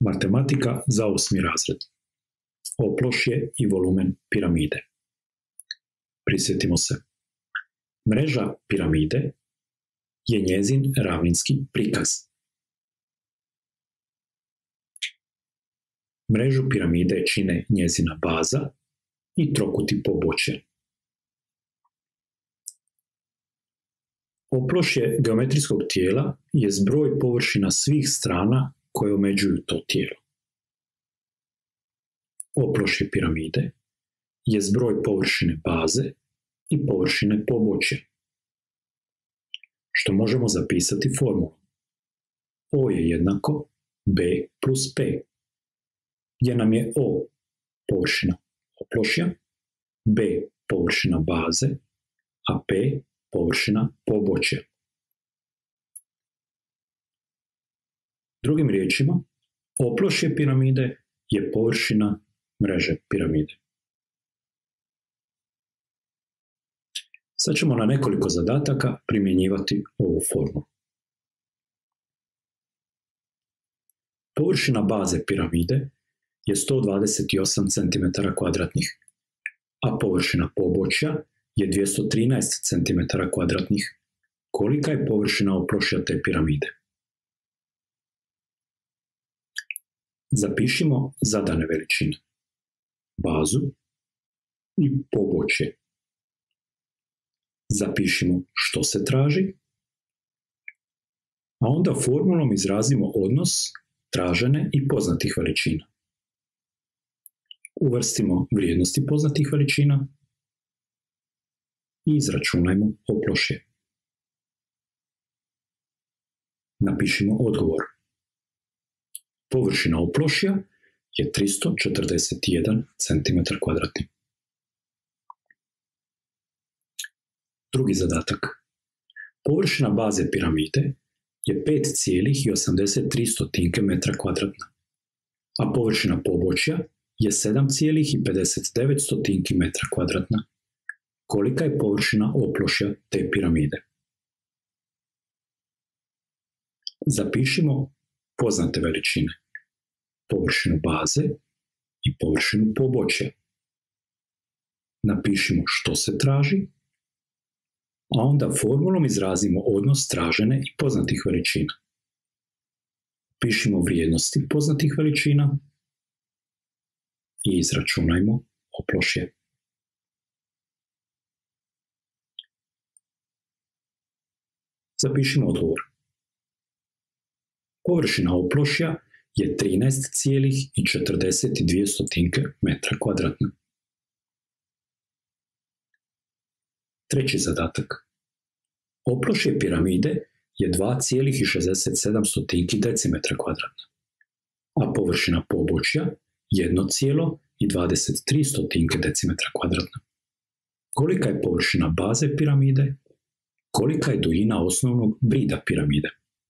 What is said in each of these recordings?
Matematika za 8. razred. Oplošje i volumen piramide. Prisjetimo se. Mreža piramide je njezin ravninski prikaz. Mrežu piramide čine njezina baza i trokuti pobočja. Oplošje geometrijskog tijela je zbroj površina svih strana koje omeđuju to tijelo. Oplošje piramide je zbroj površine baze i površine pobočja, što možemo zapisati formulom. O je jednako B plus P, gdje nam je O površina oplošja, B površina baze, a P površina pobočja. Drugim riječima, oplošje piramide je površina mreže piramide. Sad ćemo na nekoliko zadataka primjenjivati ovu formulu. Površina baze piramide je 128 cm2, a površina pobočja je 213 cm2. Kolika je površina oplošja te piramide? Zapišimo zadane veličine, bazu i pobočje. Zapišimo što se traži, a onda formulom izrazimo odnos tražene i poznatih veličina. Uvrstimo vrijednosti poznatih veličina i izračunajmo oplošje. Napišimo odgovor. Površina oplošja je 341 cm2. Drugi zadatak. Površina baze piramide je 5,83 m2, a površina pobočja je 7,59 m2. Kolika je površina oplošja te piramide? Zapišimo poznate veličine, površinu baze i površinu pobočja. Napišimo što se traži, a onda formulom izrazimo odnos tražene i poznatih veličina. Pišimo vrijednosti poznatih veličina i izračunajmo oplošje. Zapišimo odgovor. Površina oplošja je 13,42 m2. Treći zadatak. Oplošje piramide je 2,67 decimetra kvadratna, a površina pobočja 1,23 decimetra kvadratna. Kolika je površina baze piramide? Kolika je duljina osnovnog brida piramide?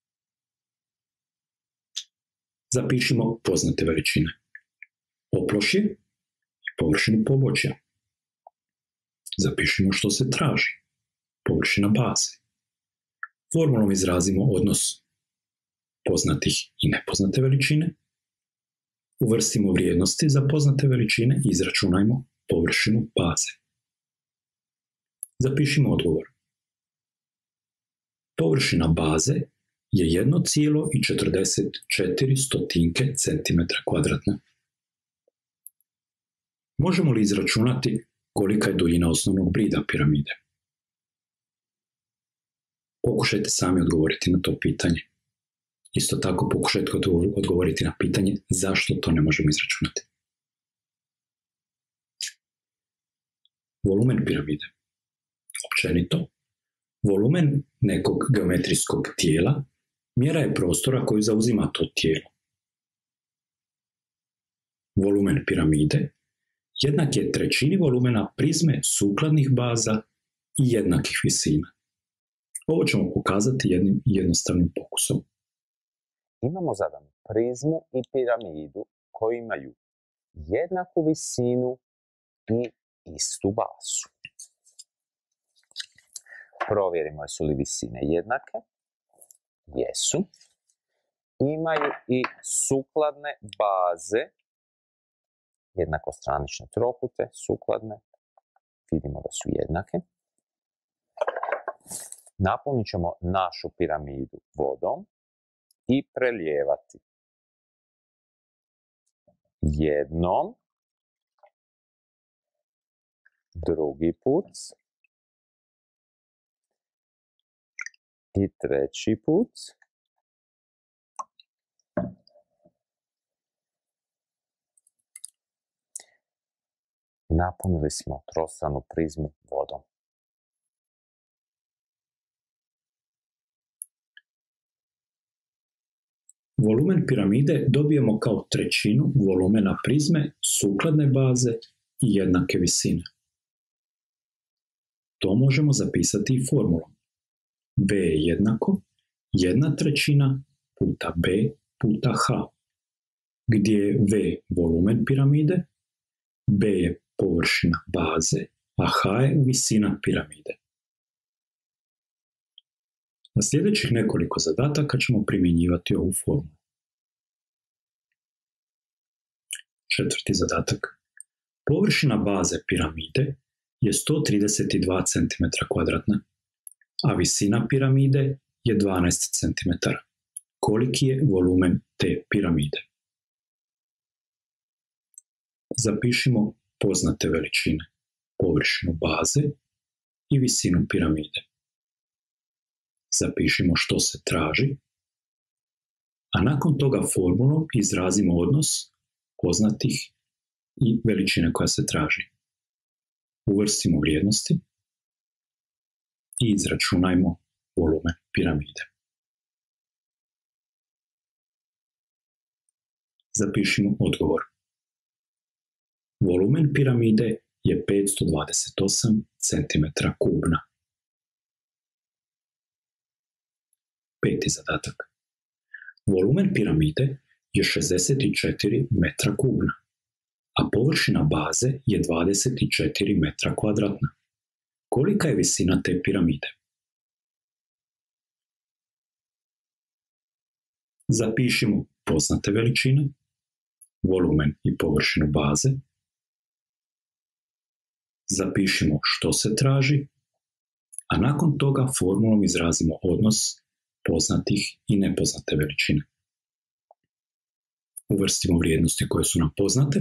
Zapišimo poznate veličine. Oplošje i površinu pobočja. Zapišimo što se traži. Površina baze. Formulom izrazimo odnos poznatih i nepoznate veličine. Uvrstimo vrijednosti za poznate veličine i izračunajmo površinu baze. Zapišimo odgovor. Površina baze je 1,44 cm2. Možemo li izračunati kolika je duljina osnovnog brida piramide? Pokušajte sami odgovoriti na to pitanje. Isto tako pokušajte odgovoriti na pitanje zašto to ne možemo izračunati. Volumen piramide. Općenito, volumen nekog geometrijskog tijela mjera je prostora koju zauzima to tijelo. Volumen piramide jednak je trećini volumena prizme sukladnih baza i jednakih visina. Ovo ćemo pokazati jednim jednostavnim pokusom. Imamo zadanu prizmu i piramidu koji imaju jednaku visinu i istu bazu. Provjerimo jesu li visine jednake. Jesu. imaju i sukladne baze, jednakostranične trokute, sukladne, vidimo da su jednake. Napunit ćemo našu piramidu vodom i prelijevati. Jednom, drugi put i treći put. Napunili smo trostranu prizmu vodom. Volumen piramide dobijemo kao trećinu volumena prizme sukladne baze i jednake visine. To možemo zapisati i formulom. B je jednako 1/3 puta B puta H, gdje je V volumen piramide, B je površina baze, a H je visina piramide. Na sljedećih nekoliko zadataka ćemo primjenjivati ovu formulu. 4. zadatak. Površina baze piramide je 132 cm², a visina piramide je 12 cm. Koliki je volumen te piramide? Zapišimo poznate veličine, površinu baze i visinu piramide. Zapišimo što se traži, a nakon toga formulom izrazimo odnos poznatih i veličine koja se traži. Uvrstimo vrijednosti i izračunajmo volumen piramide. Zapišimo odgovor. Volumen piramide je 528 cm3. 5. zadatak. Volumen piramide je 64 m3, a površina baze je 24 m2. Kolika je visina te piramide? Zapišimo poznate veličine, volumen i površinu baze. Zapišimo što se traži, a nakon toga formulom izrazimo odnos poznatih i nepoznate veličine. Uvrstimo vrijednosti koje su nam poznate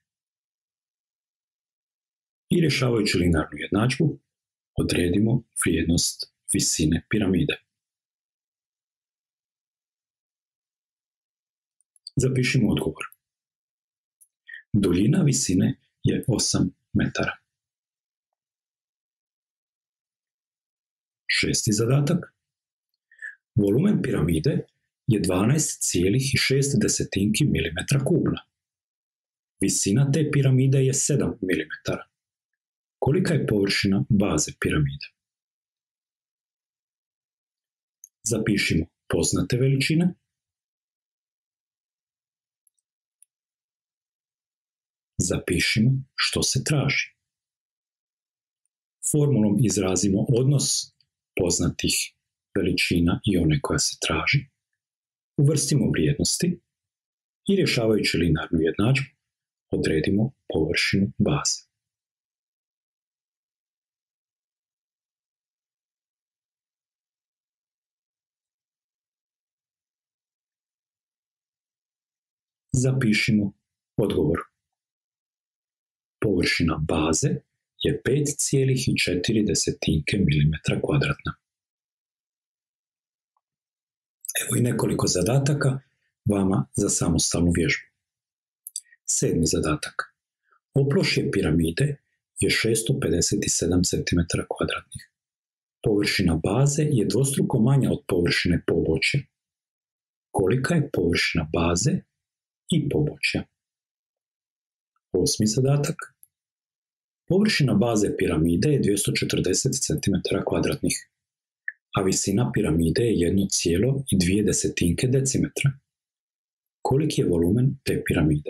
i rješavajući linearnu jednadžbu odredimo vrijednost visine piramide. Zapišimo odgovor. Duljina visine je 8 metara. 6. zadatak. Volumen piramide je 12,6 mm3. Visina te piramide je 7 mm. Kolika je površina baze piramide? Zapišimo poznate veličine. Zapišimo što se traži. Formulom izrazimo odnos poznatih veličina i one koja se traži. Uvrstimo vrijednosti i rješavajući linearnu jednadžbu odredimo površinu baze. Zapišimo odgovor. Površina baze je 5,4 mm2. Evo i nekoliko zadataka vama za samostalnu vježbu. 7. zadatak. Oplošje piramide je 657 cm2. Površina baze je dvostruko manja od površine pobočja. Kolika je površina baze i pobočja? 8. zadatak. Površina baze piramide je 240 cm2, a visina piramide je 1,2 decimetra. Koliki je volumen te piramide?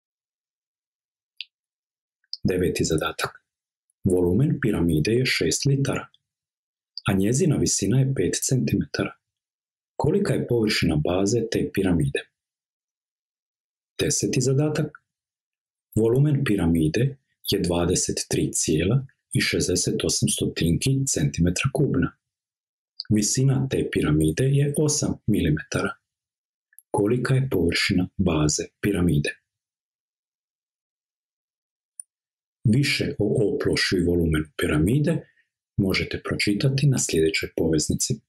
9. zadatak. Volumen piramide je 6 litara, a njezina visina je 5 cm. Kolika je površina baze te piramide? 10. zadatak. Volumen piramide je 23,68 centimetra kubna. Visina te piramide je 8 mm. Kolika je površina baze piramide? Više o oplošju i volumenu piramide možete pročitati na sljedećoj poveznici.